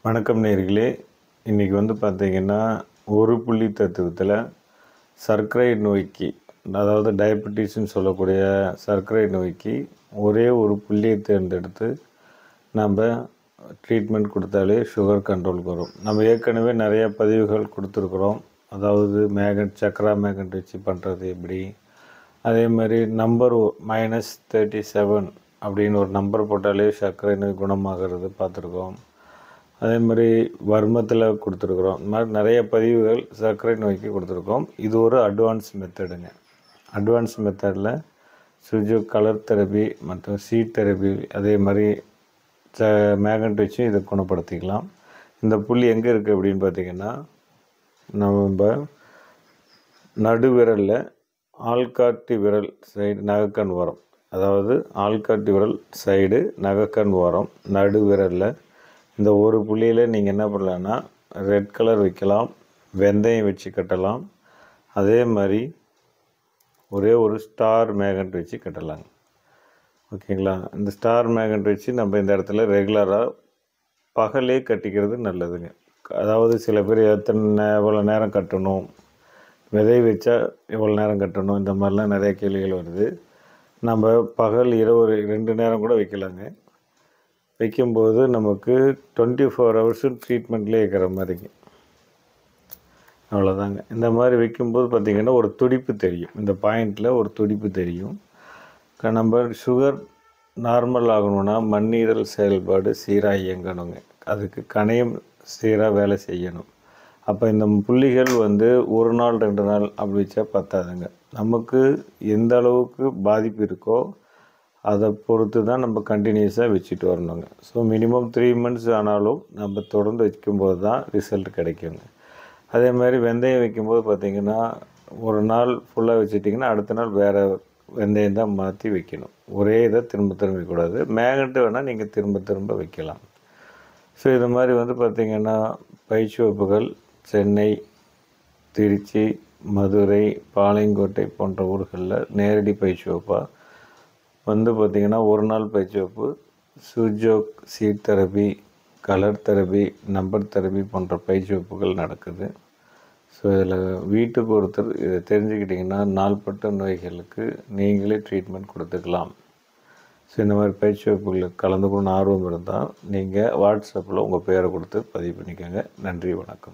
வணக்கம் நேயர்களே. இன்றைக்கி பார்த்தீங்கன்னா ஒரு புள்ளி தத்துவத்தில் சர்க்கரை நோய்க்கு, அதாவது டயபெட்டிஸ்ன்னு சொல்லக்கூடிய சர்க்கரை நோய்க்கு ஒரே ஒரு புள்ளியை தேர்ந்தெடுத்து நம்ம ட்ரீட்மெண்ட் கொடுத்தாலே சுகர் கண்ட்ரோலுக்கு வரும். நம்ம ஏற்கனவே நிறைய பதிவுகள் கொடுத்துருக்குறோம். அதாவது சக்கரா மேக்னெட் வச்சு பண்ணுறது எப்படி, அதே மாதிரி நம்பர் -37 அப்படின்னு ஒரு நம்பர் போட்டாலே சர்க்கரை நோய் குணமாகிறது பார்த்துருக்கோம். அதே மாதிரி வர்மத்தில் கொடுத்துருக்குறோம். இந்த மாதிரி நிறைய பதிவுகள் சர்க்கரை நோய்க்கு கொடுத்துருக்கோம். இது ஒரு அட்வான்ஸ் மெத்தடுங்க. அட்வான்ஸ் மெத்தடில் கலர் தெரப்பி மற்றும் சீட் தெரப்பி, அதே மாதிரி மேக்னெட் வச்சு இதை குணப்படுத்திக்கலாம். இந்த புள்ளி எங்கே இருக்குது அப்படின்னு பார்த்திங்கன்னா, நம்ம நடுவிரலில் ஆள்காட்டி விரல் சைடு நகக்கண் ஓரம், அதாவது ஆள்காட்டி விரல் சைடு நகக்கண் ஓரம் நடுவிரலில் இந்த ஒரு புள்ளியில் நீங்கள் என்ன பண்ணலான்னா ரெட் கலர் வைக்கலாம், வெந்தயம் வச்சு கட்டலாம். அதே மாதிரி ஒரே ஒரு ஸ்டார் மேக்னெட் வச்சு கட்டலாங்க. ஓகேங்களா? இந்த ஸ்டார் மேக்னெட் வச்சு நம்ம இந்த இடத்துல ரெகுலராக பகலே கட்டிக்கிறது நல்லதுங்க. அதாவது சில பேர் எவ்வளோ நேரம் கட்டணும், விதை வச்சா எவ்வளோ நேரம் கட்டணும், இந்த மாதிரிலாம் நிறைய கேள்விகள் வருது. நம்ம பகல் இரவு 2 நேரம் கூட வைக்கலாங்க. வைக்கும்போது நமக்கு 24 ஹவர்ஸும் ட்ரீட்மெண்ட்லேயே இருக்கிற மாதிரிங்க. அவ்வளோதாங்க. இந்த மாதிரி வைக்கும்போது பார்த்திங்கன்னா ஒரு துடிப்பு தெரியும். இந்த பாயிண்டில் ஒரு துடிப்பு தெரியும். நம்ம சுகர் நார்மல் ஆகணும்னா மண்ணீரல் செயல்பாடு சீராக இயங்கணுங்க. அதுக்கு கணையம் சீராக வேலை செய்யணும். அப்போ இந்த புள்ளிகள் ஒரு நாள் 2 நாள் அப்படி வச்சா பத்தாதுங்க. நமக்கு எந்த அளவுக்கு பாதிப்பு இருக்கோ அதை பொறுத்து தான் நம்ம கண்டினியூஸாக வச்சுட்டு வரணுங்க. ஸோ மினிமம் 3 months ஆனாலும் நம்ம தொடர்ந்து வைக்கும்போது தான் ரிசல்ட் கிடைக்குங்க. அதே மாதிரி வெந்தயம் வைக்கும்போது பார்த்திங்கன்னா ஒரு நாள் ஃபுல்லாக வச்சுட்டிங்கன்னா அடுத்த நாள் வேறு வெந்தயம் தான் மாற்றி வைக்கணும். ஒரே இதை திரும்ப திரும்ப வைக்கக்கூடாது. மேக்னெட் வேணால் நீங்கள் திரும்ப திரும்ப வைக்கலாம். ஸோ இது மாதிரி பார்த்திங்கன்னா பயிற்சிவகுப்புகள் சென்னை, திருச்சி, மதுரை, பாளையங்கோட்டை போன்ற ஊர்களில் நேரடி பயிற்சி வகுப்பாக பார்த்திங்கன்னா ஒரு நாள் பயிற்சி வகுப்பு seed therapy, colour therapy, number therapy போன்ற பயிற்சி வகுப்புகள் நடக்குது. ஸோ இதில் வீட்டுக்கு ஒருத்தர் இதை தெரிஞ்சுக்கிட்டிங்கன்னா நாள்பட்ட நோய்களுக்கு நீங்களே ட்ரீட்மெண்ட் கொடுத்துக்கலாம். ஸோ இந்த மாதிரி பயிற்சி வகுப்புகளுக்கு கலந்துக்கணும்னு ஆர்வம் இருந்தால் நீங்கள் வாட்ஸ்அப்பில் உங்கள் பேரை கொடுத்து பதிவு பண்ணிக்கோங்க. நன்றி, வணக்கம்.